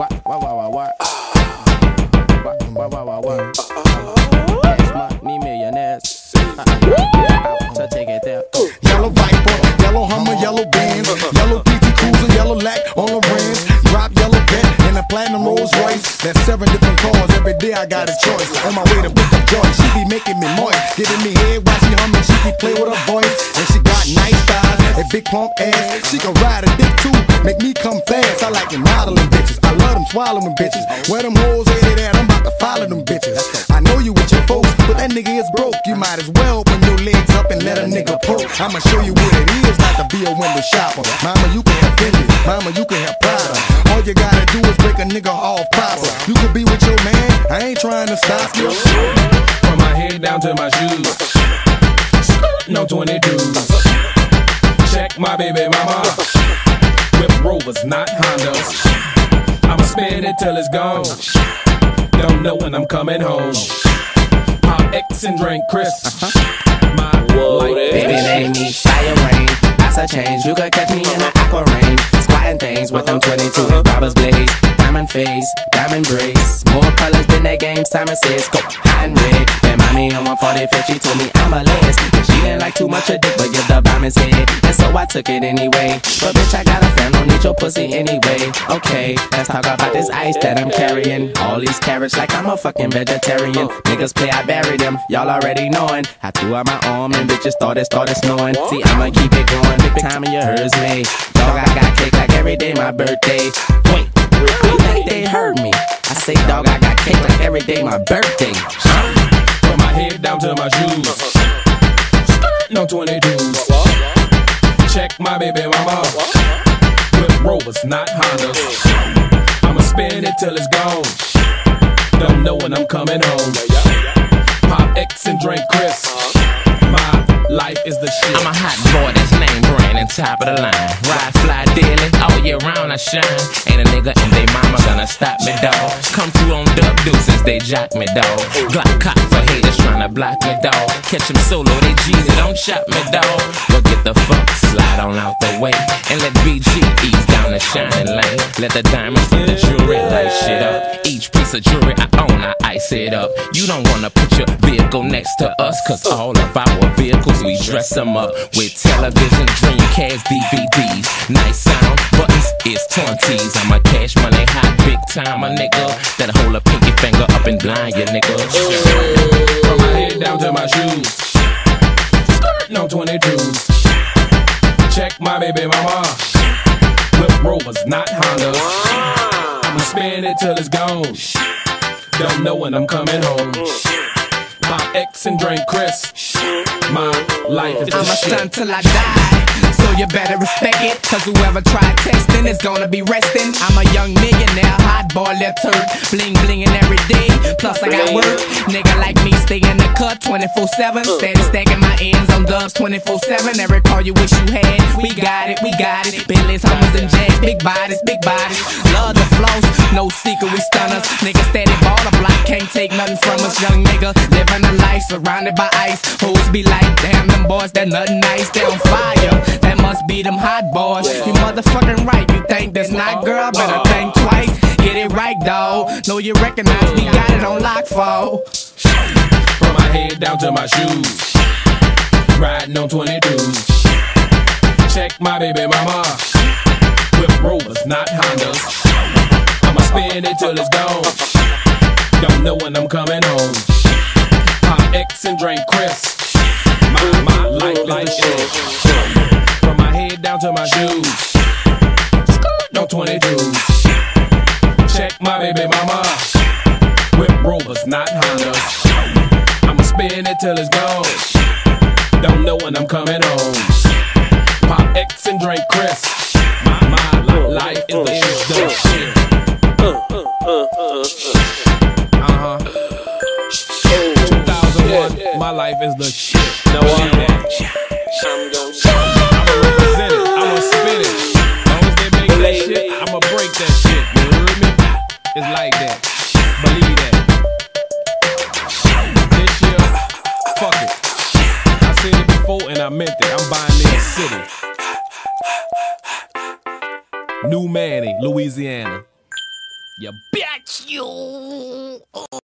What? Cash money millionaires. So take it there. Yellow Viper, yellow Hummer, yellow Benz, yellow PT Cruiser, yellow Lack on the rims, drop yellow vet and a platinum Rolls Royce. That's 7 different cars. Every day I got a choice. On my way to pick up joy, she be making me moist, giving me head while she humming. She be play with her voice, and she got nice thighs and big plump ass. She can ride a dick too, make me come fast. I like them modeling bitches. I love them swallowing bitches. Where them hoes headed at, I'm about to follow them bitches. I know you with your folks, but that nigga is broke. You might as well open your legs up and let a nigga poke. I'ma show you what it is not to be a window shopper. Mama, you can have Fendi, mama, you can have Prada. All you gotta do is break a nigga off proper. You could be with your man, I ain't trying to stop you. From my head down to my shoes, no 22s. Check my baby mama, whip Rovers, not Hondas. I'ma spend it till it's gone, don't know when I'm coming home. Pop X and drink Chris. My life Baby, name me Fire Rain. That's a change. You could catch me in an aqua range, squatting things with them 22 robbers blaze. Diamond face, diamond brace, more colors than that game. Simon says go high and red. Then mommy on 145, she told me I'm a lens. She didn't like too much of dick, but give the diamonds head, and so I took it anyway. But bitch, I got a fan, don't need your pussy anyway. Okay, let's talk about this ice that I'm carrying. All these carrots like I'm a fucking vegetarian. Niggas play, I bury them. Y'all already knowing. I threw out my arm and bitches started snowing. See, I'ma keep it going. Big time and you heard me. Dog, I got cake like every day my birthday. Wait, you think they heard me? I say, dog, I got cake like every day my birthday. From my head down to my shoes, no 22s. Check my baby mama, whip Rovers, not Hondas. I'ma spend it till it's gone, don't know when I'm coming home. Pop X and drink Chris. My life is the shit. I'm a hot boy that's name brand and top of the line. Ride fly daily, all year round I shine. Ain't a nigga and they mama gonna stop me, dawg. Come through on dub deuces, they jock me, dawg. Glock cop for haters tryna block me, dawg. Catch them solo, they G's, they don't shot me, dawg. Well, get the fuck, slide on out the way, and let BG ease down the shining lane. Let the diamonds and the jewelry light shit up. Each piece of jewelry I own, I ice it up. You don't wanna put your vehicle next to us, cause all of our vehicles, we dress them up with television, Dreamcast, DVDs. Nice sound, buttons is 20s. I'm a cash money hot, big time, a nigga that hold a pinky finger up and blind you, nigga. From my head down to my shoes, no 22s. Check my baby mama, whip Rovers, not Hondas. I'ma spend it till it's gone, don't know when I'm coming home. Pop X and drink Chris. My life is the I'ma shit. stunt till I die, so you better respect it. Cause whoever tried testing is gonna be resting. I'm a young millionaire, hot boy, left turd. Bling blingin' every day, plus I got work. Nigga like me stay in the cut 24/7. Steady stacking my ends on dubs 24/7. Every car you wish you had, we got it, we got it. Bentleys, Hummers and Jacks, big bodies, big bodies. Love the flows, no secret, we stunners. Nigga steady ball the block, can't take nothing from us. Young nigga living a life surrounded by ice. Hoes be like, damn, them boys, that nothing nice, they on fire. That must be them hot boys. You motherfucking right, you think that's not, girl? Better think twice, get it right, dawg. Know you recognize me, got it on lock, for. From my head down to my shoes, riding on 22s. Check my baby mama, whip Rovers, not Hondas. I'ma spend it till it's gone, don't know when I'm coming home. Pop X and drink Chris. My life like shit. From my head down to my shoes, no 22s. Check my baby mama, whip Rovers, not Hondas. I'ma spend it till it's gone, don't know when I'm coming home. Pop X and drink Chris. My life is the shit. My life is the shit. No, I'ma represent it. I'ma spin it. As long as they make that shit, I'ma break that shit. You heard me? It's like that. Believe that. This year, fuck it. I said it before and I meant it. I'm buying me a city. New Manny, Louisiana. You bitch, you.